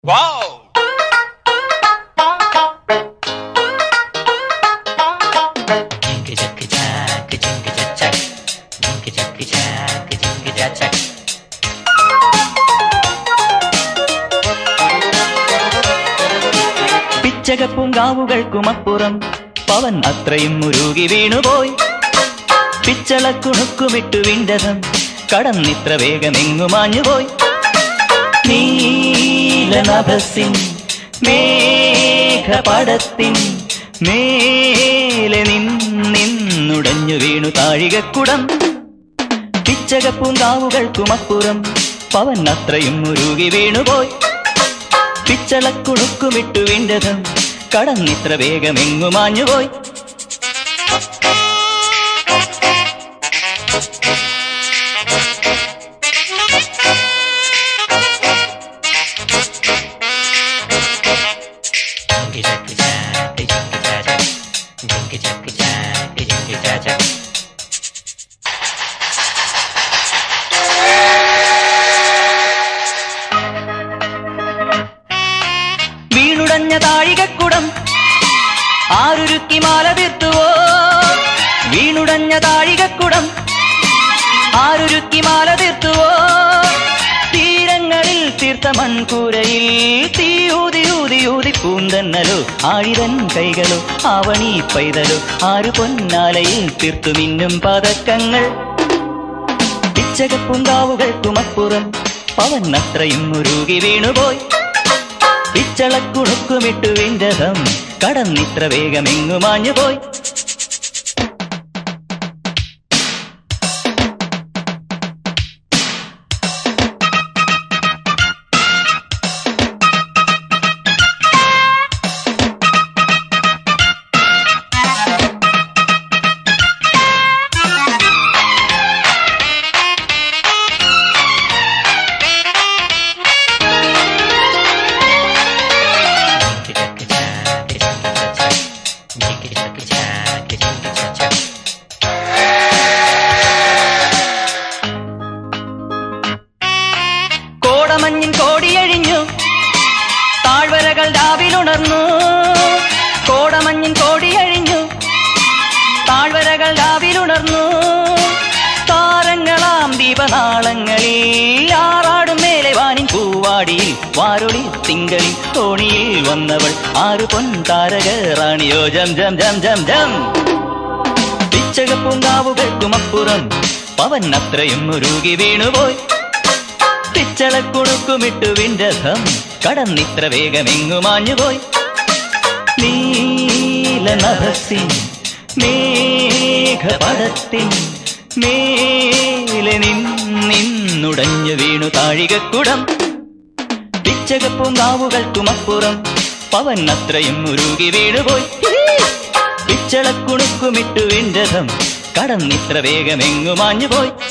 പിച്ചകപ്പൂങ്കാവുകൾക്കുമപ്പുറം പവൻ അത്രയും മുരുകി വീണുപോയി. പിച്ചളക്കുണുക്കുമിട്ടു വിണ്ടതം കടന്നിത്ര വേഗമെങ്ങുമാഞ്ഞുപോയി. നീലനഭസിൻ മേഘപടത്തിൻ മേലെ നിന്നുടഞ്ഞു വീണു താഴികക്കുടം. പിച്ചകപ്പൂങ്കാവുകൾക്കുമപ്പുറം പവൻ അത്രയും മുരുകി വീണുപോയി. പിച്ചളക്കുണുക്കുമിട്ടു വിണ്ടതം കടന്നിത്ര വേഗമെങ്ങുമാഞ്ഞുപോയി. വീണുടഞ്ഞ താഴികക്കുടം ആരുരുക്കി മാല തീർത്തുവോ? വീണുടഞ്ഞ താഴികക്കുടം ആരുരുക്കി മാല തീർത്തുവോ? തീരങ്ങളിൽ തീർത്ത മൺകൂരയിൽ തീ ഊതി ഊതി ഊതി പൂന്തന്നലോ ആഴിതൻ കൈകളോ ആവണി പൈതലോ ആരു പൊന്നാലയിൽ തീർത്തു മിന്നും പതക്കങ്ങൾ. പിച്ചകപ്പൂങ്കാവുകൾക്കുമപ്പുറം പവൻ അത്രയും മുരുകി വീണുപോയി. പിച്ചളക്കുണുക്കുമിട്ടു വിണ്ടതം കടന്നിത്ര വേഗമെങ്ങുമാഞ്ഞുപോയി. കോടമഞ്ഞിൻ കോടിയഴിഞ്ഞു താഴ്വരകൾ രാവിലുണർന്നു. കോടമഞ്ഞിൻ കോടിയഴിഞ്ഞു താഴ്വരകൾ രാവിലുണർന്നു. താരങ്ങളാം ദീപനാളങ്ങളിൽ ആറാടും മേലെ വാനിൻ പൂവാടിയിൽ വാരൊളി തിങ്കളിൽ തോണിയിൽ വന്നവൾ ആറു പൊൻതാരക റാണിയോ ജം ജം ജം ജം ജം. പിച്ചകപ്പൂങ്കാവുകൾക്കുമപ്പുറം പവൻ അത്രയും മുരുകി വീണുപോയി. പിച്ചളക്കുണുക്കുമിട്ടു വിണ്ടതം കടന്നിത്ര വേഗമെങ്ങുമാഞ്ഞുപോയി. നീലനഭസിൻ മേഘപടത്തിൻ മേലെ നിന്നുടഞ്ഞു വീണു താഴികക്കുടം. പിച്ചകപ്പൂങ്കാവുകൾക്കുമപ്പുറം പവൻ അത്രയും മുരുകി വീണുപോയി. പിച്ചളക്കുണുക്കുമിട്ടു വിണ്ടതം കടന്നിത്ര വേഗമെങ്ങുമാഞ്ഞുപോയി.